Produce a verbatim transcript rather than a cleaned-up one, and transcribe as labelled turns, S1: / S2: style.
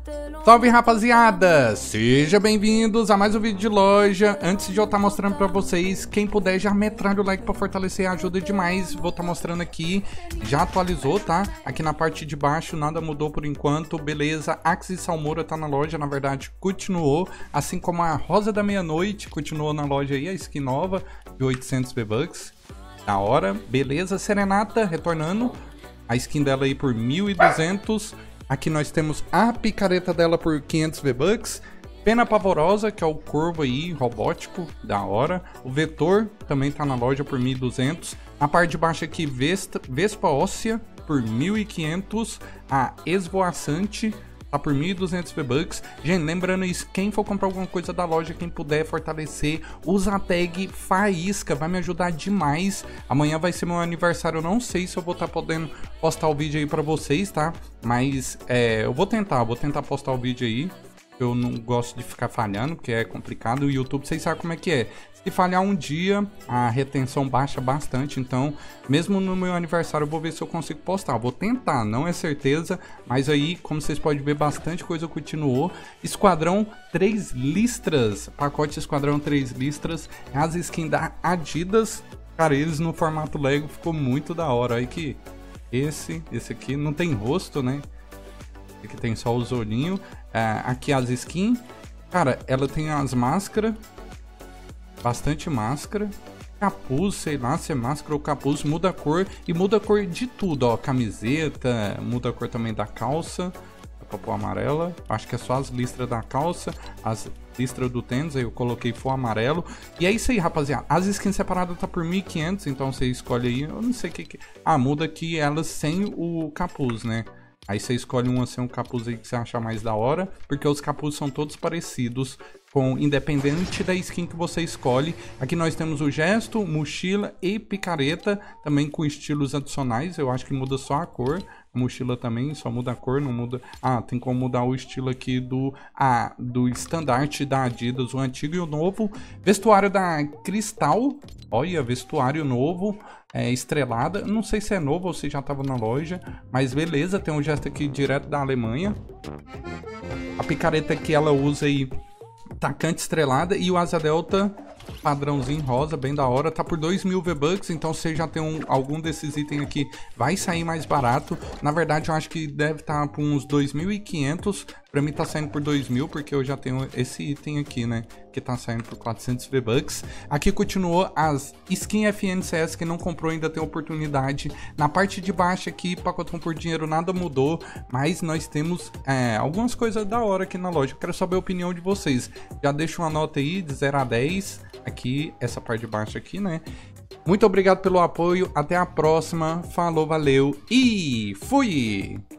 S1: Salve, rapaziada! Sejam bem-vindos a mais um vídeo de loja. Antes de eu estar mostrando pra vocês, quem puder já metralha o like pra fortalecer, ajuda demais. Vou estar mostrando aqui, já atualizou, tá? Aqui na parte de baixo nada mudou por enquanto, beleza. Axis Salmoura tá na loja, na verdade continuou, assim como a Rosa da Meia-Noite continuou na loja aí, a skin nova de oitocentos V-Bucks. Da hora, beleza. Serenata retornando, a skin dela aí por mil e duzentos. Aqui nós temos a picareta dela por quinhentos V-Bucks. Pena Pavorosa, que é o corvo aí, robótico, da hora. O Vetor também tá na loja por mil e duzentos. Na parte de baixo aqui, Vesta, Vespa Óssea por mil e quinhentos. A Esvoaçante tá por mil e duzentos V-Bucks. Gente, lembrando isso, quem for comprar alguma coisa da loja, quem puder fortalecer, usa a tag Faísca, vai me ajudar demais. Amanhã vai ser meu aniversário, eu não sei se eu vou estar podendo postar o vídeo aí pra vocês, tá? Mas é, eu vou tentar, vou tentar postar o vídeo aí. Eu não gosto de ficar falhando, porque é complicado. O YouTube, vocês sabem como é que é. Se falhar um dia, a retenção baixa bastante. Então, mesmo no meu aniversário, eu vou ver se eu consigo postar. Eu vou tentar, não é certeza. Mas aí, como vocês podem ver, bastante coisa continuou. Esquadrão três listras. Pacote Esquadrão três listras. As skins da Adidas. Cara, eles no formato Lego ficou muito da hora. Aí que esse, esse aqui não tem rosto, né? Aqui tem só os olhinhos. É, aqui as skins. Cara, ela tem as máscaras. Bastante máscara. Capuz, sei lá se é máscara ou capuz. Muda a cor. E muda a cor de tudo, ó. Camiseta. Muda a cor também da calça. Dá pra pôr amarela. Acho que é só as listras da calça. As listras do tênis. Aí eu coloquei for amarelo. E é isso aí, rapaziada. As skins separadas tá por mil e quinhentos. Então você escolhe aí. Eu não sei o que que... Ah, muda aqui elas sem o capuz, né? Aí você escolhe uma sem um capuz aí que você achar mais da hora, porque os capuzes são todos parecidos, com independente da skin que você escolhe. Aqui nós temos o gesto, mochila e picareta, também com estilos adicionais. Eu acho que muda só a cor. A mochila também só muda a cor, não muda... Ah, tem como mudar o estilo aqui do, ah, do estandarte da Adidas, o antigo e o novo. Vestuário da Cristal, olha, vestuário novo. É, estrelada, não sei se é novo ou se já estava na loja, mas beleza, tem um gesto aqui direto da Alemanha. A picareta que ela usa aí, tacante estrelada, e o asa delta padrãozinho rosa, bem da hora, tá por dois mil V-Bucks, então você já tem um, algum desses itens aqui, vai sair mais barato. Na verdade eu acho que deve estar tá por uns dois mil e quinhentos, pra mim tá saindo por dois mil, porque eu já tenho esse item aqui, né, que tá saindo por quatrocentos V-Bucks. Aqui continuou as skin F N C S, que não comprou ainda tem oportunidade. Na parte de baixo aqui, pacotão por dinheiro, nada mudou, mas nós temos é, algumas coisas da hora aqui na loja. Eu quero saber a opinião de vocês. Já deixa uma nota aí de zero a dez, aqui, essa parte de baixo aqui, né? Muito obrigado pelo apoio, até a próxima, falou, valeu e fui!